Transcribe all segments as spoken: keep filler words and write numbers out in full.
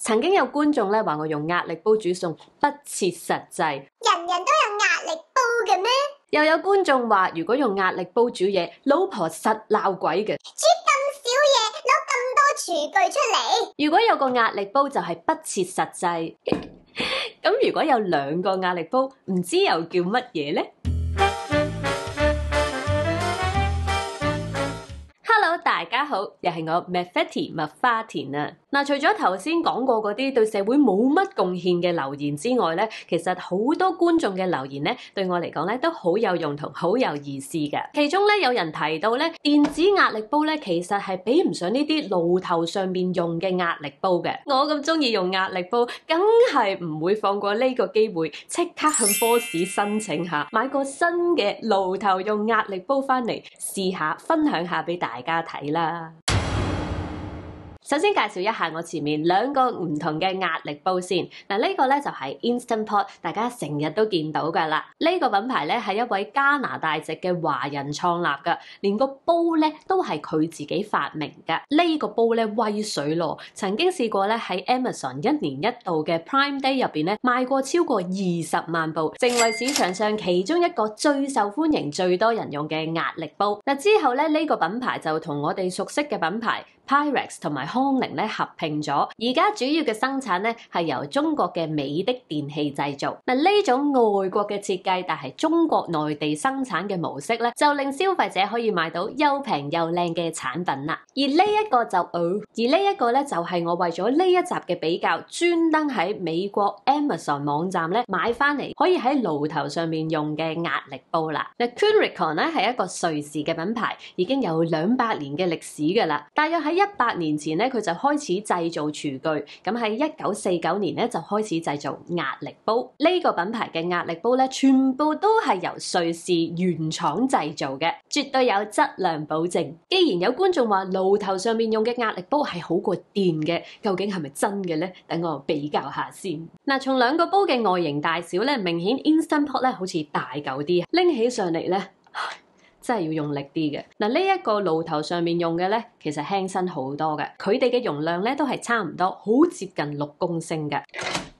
曾經有觀眾咧話我用壓力煲煮餸不切實際， 人人都有壓力煲嘅咩？ 又有觀眾話如果用壓力煲煮嘢，老婆實鬧鬼嘅。 煮咁少嘢，攞咁多廚具出嚟。 如果有個壓力煲就係不切實際，咁如果有兩個壓力煲，唔知又叫乜嘢呢？Hello， 大家好，又係我 Mefety 麥花田啊！嗱，除咗頭先講過嗰啲對社會冇乜貢獻嘅留言之外咧，其實好多觀眾嘅留言咧，對我嚟講咧都好有用同好有意思嘅。其中咧有人提到咧，電子壓力煲咧其實係比唔上呢啲爐頭上面用嘅壓力煲嘅。我咁中意用壓力煲，梗係唔會放過呢個機會，即刻向 boss 申請下買個新嘅爐頭用壓力煲翻嚟試下，分享下俾大家睇啦。首先介紹一下我前面兩個唔同嘅壓力煲先。嗱，呢個咧就係 Instant Pot， 大家成日都見到噶啦。呢個品牌咧係一位加拿大籍嘅華人創立噶，連個煲咧都係佢自己發明噶。呢個煲咧威水咯，曾經試過咧喺 Amazon 一年一度嘅 Prime Day 入邊咧賣過超過二十萬部，成為市場上其中一個最受歡迎、最多人用嘅壓力煲。嗱，之後咧呢個品牌就同我哋熟悉嘅品牌Pyrex 同埋康寧咧合併咗，而家主要嘅生產咧係由中國嘅美的電器製造。嗱，呢種外國嘅設計，但係中國內地生產嘅模式咧，就令消費者可以買到又平又靚嘅產品啦。而呢一個就，呃、而呢一個咧就係我為咗呢一集嘅比較，專登喺美國 Amazon 網站咧買翻嚟，可以喺爐頭上面用嘅壓力煲啦。嗱 Cunricon 咧係一個瑞士嘅品牌，已經有兩百年嘅歷史噶啦，大約喺一百年前咧，佢就開始製造廚具。咁喺一九四九年咧，就開始製造壓力煲。呢個品牌嘅壓力煲咧，全部都係由瑞士原廠製造嘅，絕對有質量保證。既然有觀眾話爐頭上面用嘅壓力煲係好過電嘅，究竟係咪真嘅呢？等我比較下先。嗱，從兩個煲嘅外形大小咧，明顯 Instant Pot 咧好似大嚿啲，拎起上嚟咧，真係要用力啲嘅。嗱，呢一個爐頭上面用嘅咧，其實輕身好多嘅。佢哋嘅容量咧都係差唔多，好接近六公升嘅。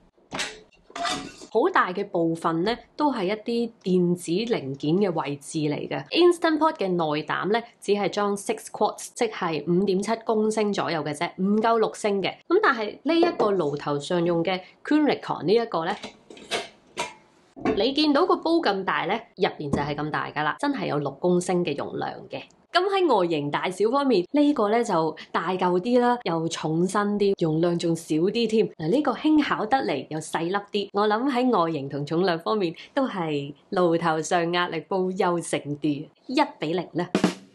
好大嘅部分咧，都係一啲電子零件嘅位置嚟嘅。Instant Pot 嘅內膽咧，只係裝 six quarts， 即係五點七公升左右嘅啫，唔夠六升嘅。咁但係呢一個爐頭上用嘅 Cunricon 呢一個咧，你見到個煲咁大咧，入邊就係咁大噶啦，真係有六公升嘅容量嘅。咁喺外形大小方面，呢個咧就大嚿啲啦，又重身啲，容量仲少啲添。嗱，呢個輕巧得嚟又細粒啲，我諗喺外形同重量方面都係爐頭上壓力煲優勝啲，一比零啦。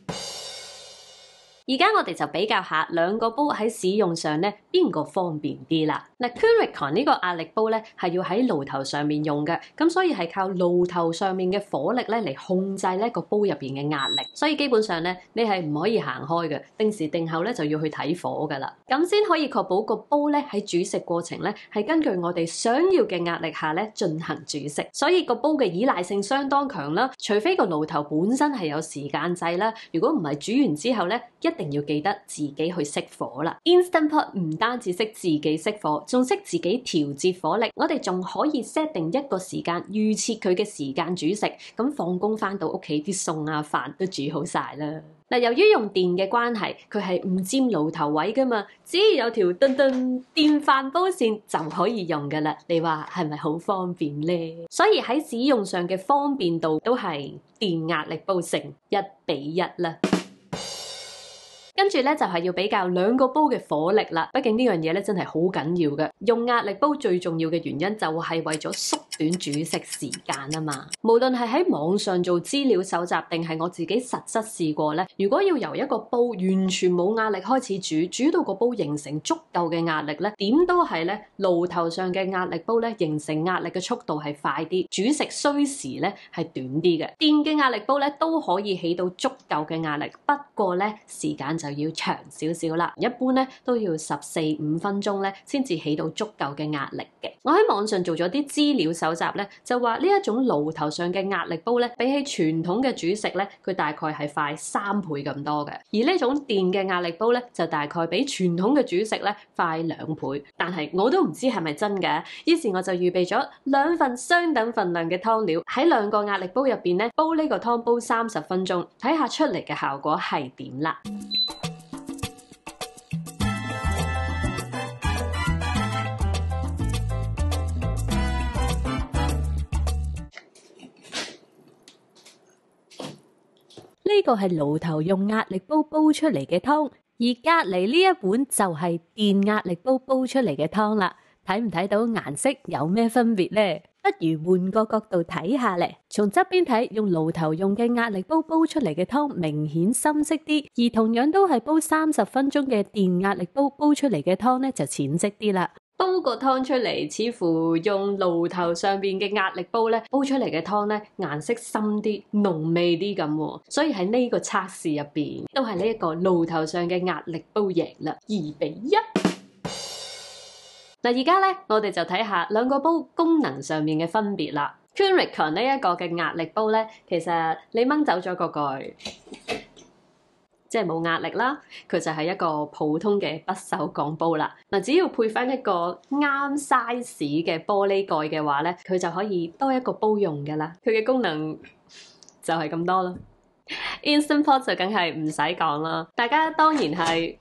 而家我哋就比較下兩個煲喺使用上咧，邊個方便啲啦？嗱 Cunricon 呢個壓力煲咧係要喺爐頭上面用嘅，咁所以係靠爐頭上面嘅火力咧嚟控制呢個煲入邊嘅壓力，所以基本上咧你係唔可以行開嘅，定時定候咧就要去睇火噶啦，咁先可以確保個煲咧喺煮食過程咧係根據我哋想要嘅壓力下咧進行煮食，所以個煲嘅依賴性相當強啦，除非個爐頭本身係有時間制啦，如果唔係煮完之後咧一一定要記得自己去熄火啦。Instant Pot 唔單止識自己熄火，仲識自己調節火力。我哋仲可以 set 定一個時間，預設佢嘅時間煮食。咁放工翻到屋企啲餸啊飯都煮好晒啦。嗱，由於用電嘅關係，佢係唔佔爐頭位噶嘛，只要有條噔噔電飯煲線就可以用噶啦。你話係咪好方便呢？所以喺使用上嘅方便度都係電壓力煲成一比一啦。跟住咧就係要比較兩個煲嘅火力啦，畢竟呢樣嘢咧真係好緊要嘅。用壓力煲最重要嘅原因就係為咗縮短煮食時間啊嘛。無論係喺網上做資料搜集，定係我自己實質試過咧，如果要由一個煲完全冇壓力開始煮，煮到個煲形成足夠嘅壓力咧，點都係咧爐頭上嘅壓力煲咧形成壓力嘅速度係快啲，煮食需時咧係短啲嘅。電嘅壓力煲咧都可以起到足夠嘅壓力，不過咧時間就要長少少啦，一般咧都要十四五分鐘咧先至起到足夠嘅壓力嘅。我喺網上做咗啲資料搜集咧，就話呢一種爐頭上嘅壓力煲咧，比起傳統嘅煮食咧，佢大概係快三倍咁多嘅。而呢種電嘅壓力煲咧，就大概比傳統嘅煮食咧快兩倍。但係我都唔知係咪真嘅，於是我就預備咗兩份相等份量嘅湯料，喺兩個壓力煲入邊咧煲呢個湯煲三十分鐘，睇下出嚟嘅效果係點啦。呢個係爐頭用壓力煲煲出嚟嘅湯，而隔離呢一碗就係電壓力煲煲出嚟嘅湯啦。睇唔睇到顏色有咩分別呢？不如換個角度睇下咧。從側邊睇，用爐頭用嘅壓力煲煲出嚟嘅湯明顯深色啲，而同樣都係煲三十分鐘嘅電壓力煲煲出嚟嘅湯咧就淺色啲啦。煲個湯出嚟，似乎用爐頭上邊嘅壓力煲咧煲出嚟嘅湯咧顏色深啲、濃味啲咁，所以喺呢個測試入邊都係呢一個爐頭上嘅壓力煲贏啦，二比一。嗱，而家咧我哋就睇下兩個煲功能上面嘅分別啦。Kunrikon 呢一個嘅壓力煲咧，其實你掹走咗個蓋，即係冇壓力啦，佢就係一個普通嘅不鏽鋼煲啦。嗱，只要配翻一個啱 size 嘅玻璃蓋嘅話咧，佢就可以多一個煲用噶啦。佢嘅功能就係咁多啦。Instant Pot 就梗係唔使講啦，大家當然係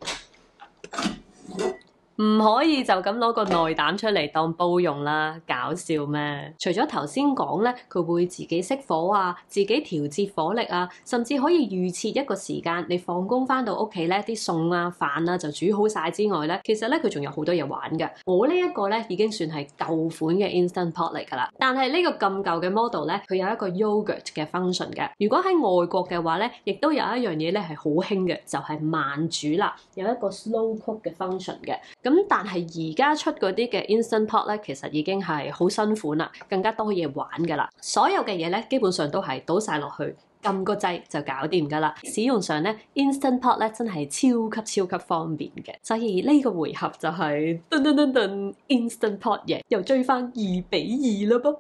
唔可以就咁攞個內膽出嚟當煲用啦，搞笑咩？除咗頭先講咧，佢會自己熄火啊，自己調節火力啊，甚至可以預設一個時間，你放工翻到屋企咧，啲餸啊、飯啊就煮好晒之外咧，其實咧佢仲有好多嘢玩嘅。我呢一個咧已經算係舊款嘅 Instant Pot 嚟㗎啦，但係呢個咁舊嘅 model 咧，佢有一個 yogurt 嘅 function 嘅。如果喺外國嘅話咧，亦都有一樣嘢咧係好興嘅，就係慢煮啦，有一個 slow cook 嘅 function 嘅。咁但係而家出嗰啲嘅 Instant Pot 咧，其實已經係好新款啦，更加多嘢玩㗎啦。所有嘅嘢咧，基本上都係倒晒落去，撳個掣就搞掂㗎啦。使用上咧 ，Instant Pot 咧真係超級超級方便嘅。所以呢個回合就係噔噔噔噔 Instant Pot 贏，又追翻二比二啦噃。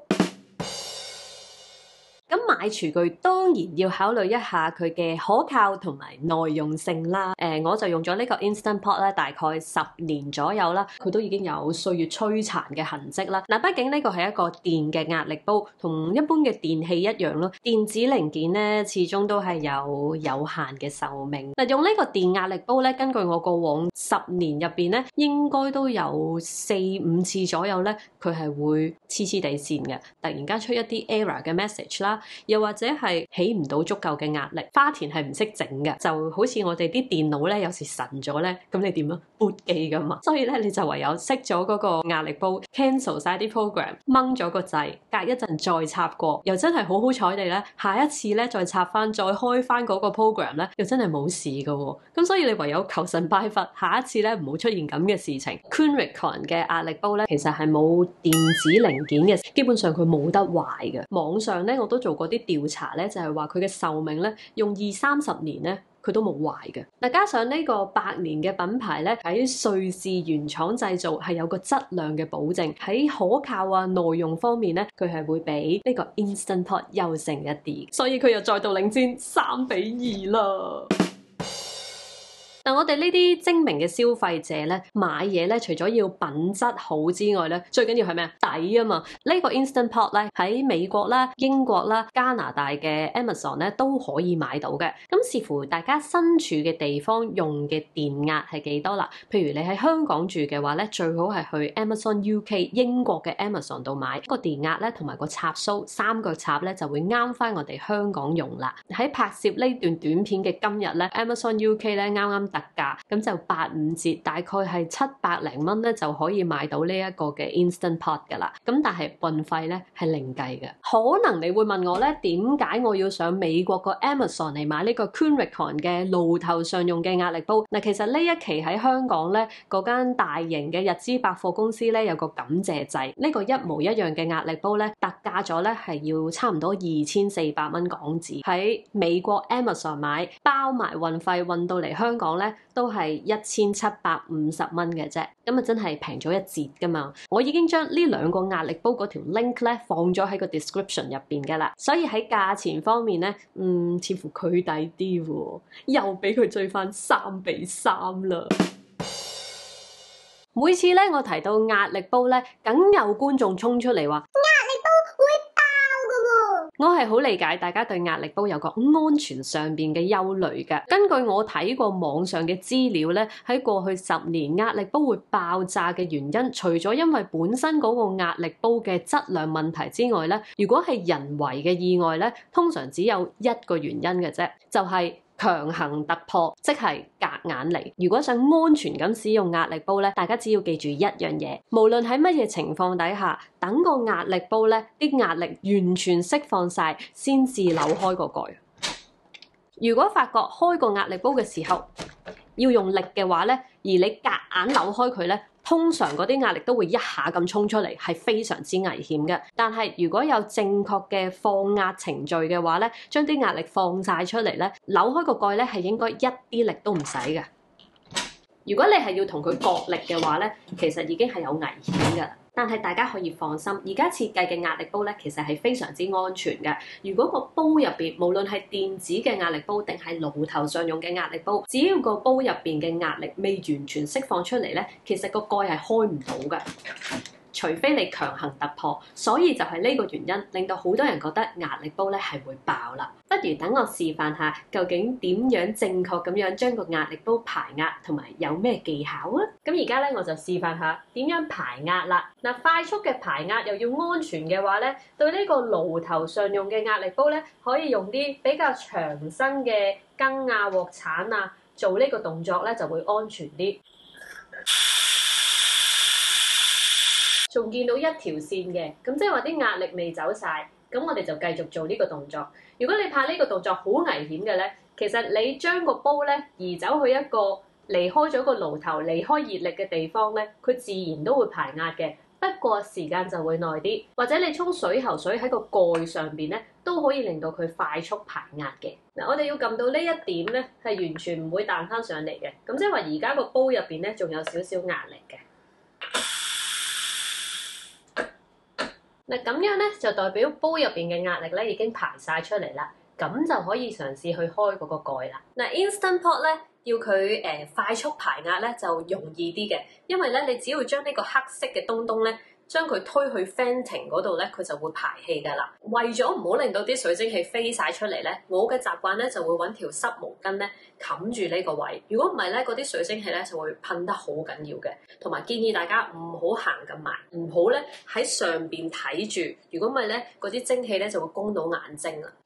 咁買廚具當然要考慮一下佢嘅可靠同埋耐用性啦。誒、呃，我就用咗呢個 Instant Pot 咧，大概十年左右啦，佢都已經有歲月摧殘嘅痕跡啦。嗱，畢竟呢個係一個電嘅壓力煲，同一般嘅電器一樣咯。電子零件咧，始終都係有有限嘅壽命。嗱，用呢個電壓力煲咧，根據我過往十年入邊咧，應該都有四五次左右咧，佢係會黐黐地線嘅，突然間出一啲 error 嘅 message 啦。又或者係起唔到足夠嘅壓力，花田係唔識整嘅，就好似我哋啲電腦咧，有時神咗咧，咁你點啊？boot 機噶嘛，所以咧你就唯有熄咗嗰個壓力煲 ，cancel 晒啲 program，掹咗個掣，隔一陣再插過，又真係好好彩地咧，下一次咧再插翻，再開翻嗰個 program 咧，又真係冇事噶喎。咁所以你唯有求神拜佛，下一次咧唔好出現咁嘅事情。Kunrikon 嘅壓力煲咧，其實係冇電子零件嘅，基本上佢冇得壞嘅。網上咧我都做過啲調查咧，就係話佢嘅壽命咧，用二三十年咧，佢都冇壞嘅。嗱，加上呢個百年嘅品牌咧，喺瑞士原廠製造，係有個質量嘅保證，喺可靠啊耐用方面咧，佢係會比呢個 Instant Pot 優勝一啲，所以佢又再度領先三比二啦。但我哋呢啲精明嘅消費者咧，買嘢咧，除咗要品質好之外咧，最緊要係咩啊？抵啊嘛！呢個 Instant Pot 咧喺美國啦、英國啦、加拿大嘅 Amazon 咧都可以買到嘅。咁視乎大家身處嘅地方用嘅電壓係幾多啦。譬如你喺香港住嘅話咧，最好係去 Amazon U K 英國嘅 Amazon 度買個電壓咧，同埋個插蘇三個插咧就會啱翻我哋香港用啦。喺拍攝呢段短片嘅今日咧 ，Amazon U K 咧啱啱特價，咁就八五折，大概係七百零蚊咧就可以買到呢一個嘅 Instant Pot 噶啦。咁但係運費咧係另計嘅。可能你會問我咧，點解我要上美國個 Amazon 嚟買呢個 Kunrikon 嘅爐頭上用嘅壓力煲？嗱，其實呢一期喺香港咧，嗰間大型嘅日資百貨公司咧有個感謝祭，呢個一模一樣嘅壓力煲咧特價咗咧係要差唔多二千四百蚊港紙。喺美國 Amazon 買，包埋運費運到嚟香港咧， 咧都係一千七百五十蚊嘅啫，咁啊真係平咗一截噶嘛。我已經將呢兩個壓力煲嗰條 link 咧放咗喺個 description 入邊噶啦，所以喺價錢方面咧，嗯，似乎佢抵啲喎，又俾佢追翻三比三啦。每次咧我提到壓力煲咧，梗有觀眾衝出嚟話我係好理解大家對壓力煲有個安全上邊嘅憂慮嘅。根據我睇過網上嘅資料咧，喺過去十年壓力煲會爆炸嘅原因，除咗因為本身嗰個壓力煲嘅質量問題之外咧，如果係人為嘅意外咧，通常只有一個原因嘅啫，就係強行突破，即係夾硬嚟。如果想安全咁使用壓力煲咧，大家只要記住一樣嘢，無論喺乜嘢情況底下，等個壓力煲咧啲壓力完全釋放晒，先至扭開個蓋。如果發覺開個壓力煲嘅時候要用力嘅話咧，而你夾硬扭開佢咧，通常嗰啲壓力都會一下咁衝出嚟，係非常之危險嘅。但係如果有正確嘅放壓程序嘅話咧，將啲壓力放晒出嚟咧，扭開個蓋咧係應該一啲力都唔使嘅。如果你係要同佢角力嘅話咧，其實已經係有危險㗎。但係大家可以放心，而家設計嘅壓力煲咧，其實係非常之安全嘅。如果個煲入邊無論係電子嘅壓力煲定係爐頭上用嘅壓力煲，只要個煲入邊嘅壓力未完全釋放出嚟咧，其實個蓋係開唔到嘅，除非你強行突破。所以就係呢個原因，令到好多人覺得壓力煲咧係會爆啦。不如等我示範下，究竟點樣正確咁樣將個壓力煲排壓，同埋有咩技巧啊？咁而家咧我就示範下點樣排壓啦。嗱，快速嘅排壓又要安全嘅話咧，對呢個爐頭上用嘅壓力煲咧，可以用啲比較長身嘅羹啊、鑊鏟啊，做呢個動作咧就會安全啲。仲見到一條線嘅，咁即係話啲壓力未走晒，咁我哋就繼續做呢個動作。如果你怕呢個動作好危險嘅咧，其實你將個煲咧移走去一個離開咗個爐頭、離開熱力嘅地方咧，佢自然都會排壓嘅。不過時間就會耐啲，或者你沖水喉水喺個蓋上邊咧，都可以令到佢快速排壓嘅。嗱，我哋要撳到呢一點咧，係完全唔會彈翻上嚟嘅。咁即係話而家個煲入邊咧，仲有少少壓力嘅。嗱，咁樣咧就代表煲入邊嘅壓力咧已經排晒出嚟啦，咁就可以嘗試去開嗰個蓋啦。嗱 ，Instant Pot 咧要佢誒、呃、快速排壓咧就容易啲嘅，因為咧你只要將呢個黑色嘅東東咧，將佢推去 venting 嗰度咧，佢就會排氣㗎啦。為咗唔好令到啲水蒸氣飛晒出嚟咧，我嘅習慣咧就會揾條濕毛巾咧冚住呢個位。如果唔係咧，嗰啲水蒸氣咧就會噴得好緊要嘅。同埋建議大家唔好行咁埋，唔好咧喺上邊睇住。如果唔係咧，嗰啲蒸氣咧就會攻到眼睛啦。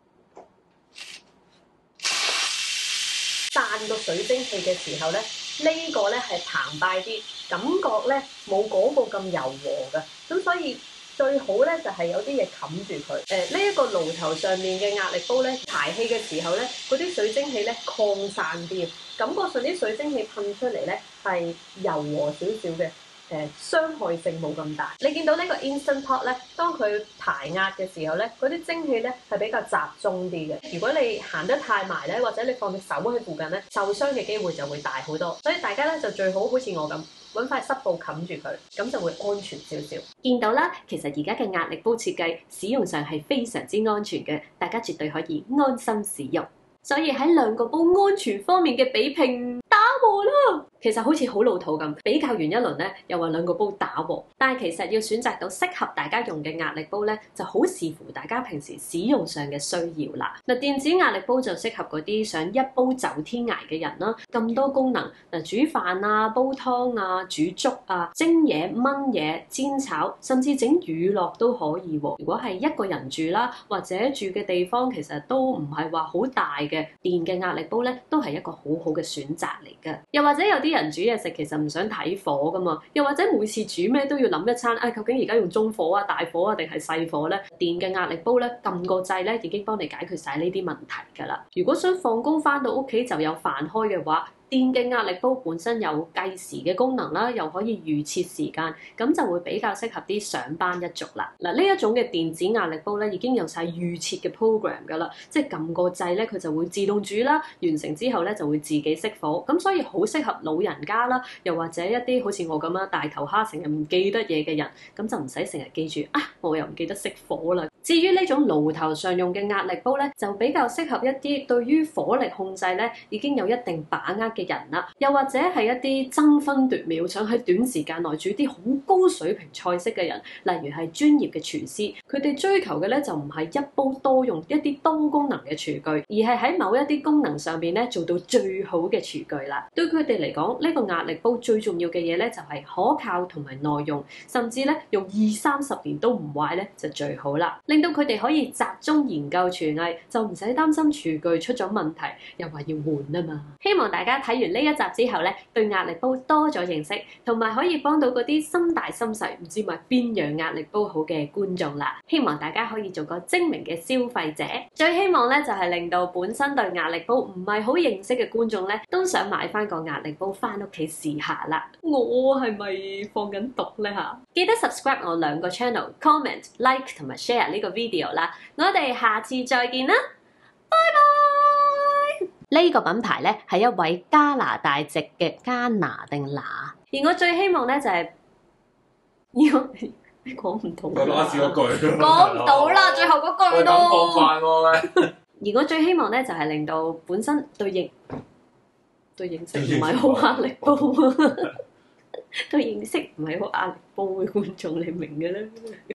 散個水蒸氣嘅時候咧，呢個咧係澎湃啲，感覺咧冇嗰個咁柔和嘅，咁所以最好咧就係有啲嘢冚住佢。誒呢一個爐頭上面嘅壓力煲咧，排氣嘅時候咧，嗰啲水蒸氣咧擴散啲，感覺上啲水蒸氣噴出嚟咧係柔和少少嘅。誒傷害性冇咁大。你見到呢個 Instant Pot 咧，當佢排壓嘅時候咧，嗰啲蒸氣咧係比較集中啲嘅。如果你行得太埋咧，或者你放隻手喺附近咧，受傷嘅機會就會大好多。所以大家咧就最好好似我咁揾塊濕布冚住佢，咁就會安全少少。見到啦，其實而家嘅壓力煲設計使用上係非常之安全嘅，大家絕對可以安心使用。所以喺兩個煲安全方面嘅比拼打和啦。其實好似好老土咁，比較完一輪咧，又話兩個煲打和。但係其實要選擇到適合大家用嘅壓力煲咧，就好視乎大家平時使用上嘅需要啦。嗱，電子壓力煲就適合嗰啲想一煲走天涯嘅人啦。咁多功能，嗱，煮飯啊、煲湯啊、煮粥啊、蒸嘢、燜嘢、煎炒，甚至整乳酪都可以喎。如果係一個人住啦，或者住嘅地方其實都唔係話好大嘅，電嘅壓力煲咧都係一個好好嘅選擇嚟㗎。又或者有啲人煮嘢食其實唔想睇火噶嘛，又或者每次煮咩都要諗一餐，啊究竟而家用中火啊、大火啊定係細火咧？電嘅壓力煲咧，撳個掣咧已經幫你解決晒呢啲問題㗎啦。如果想放工翻到屋企就有飯開嘅話， 電嘅壓力煲本身有計時嘅功能啦，又可以預設時間，咁就會比較適合啲上班一族啦。嗱，呢一種嘅電子壓力煲咧已經有晒預設嘅 program 㗎啦，即係撳個掣咧佢就會自動煮啦，完成之後咧就會自己熄火，咁所以好適合老人家啦，又或者一啲好似我咁樣大頭蝦成日唔記得嘢嘅人，咁就唔使成日記住啊，我又唔記得熄火啦。至於呢種爐頭上用嘅壓力煲咧，就比較適合一啲對於火力控制咧已經有一定把握嘅人啦，又或者係一啲爭分奪秒想喺短時間內煮啲好高水平菜式嘅人，例如係專業嘅廚師，佢哋追求嘅咧就唔係一煲多用一啲多功能嘅廚具，而係喺某一啲功能上邊咧做到最好嘅廚具啦。對佢哋嚟講，呢個壓力煲最重要嘅嘢咧就係可靠同埋耐用，甚至咧用二三十年都唔壞咧就最好啦。令到佢哋可以集中研究廚藝，就唔使擔心廚具出咗問題，又話要換啊嘛。希望大家睇完呢一集之後咧，對壓力煲多咗認識，同埋可以幫到嗰啲心大心細唔知買邊樣壓力煲好嘅觀眾啦。希望大家可以做個精明嘅消費者，最希望咧就係令到本身對壓力煲唔係好認識嘅觀眾咧，都想買翻個壓力煲翻屋企試下啦。我係咪放緊毒咧嚇？記得 subscribe 我兩個 channel、comment、like 同埋 share 呢個 video 啦。我哋下次再見啦，拜拜。呢個品牌咧係一位加拿大籍嘅加拿定拿，而我最希望咧就係、是，要講唔到啦，講唔到啦，最後嗰句都。而我最希望咧就係、是、令到本身對認對認識唔係好壓力煲，對認識唔係好壓力煲嘅觀眾，你明嘅啦。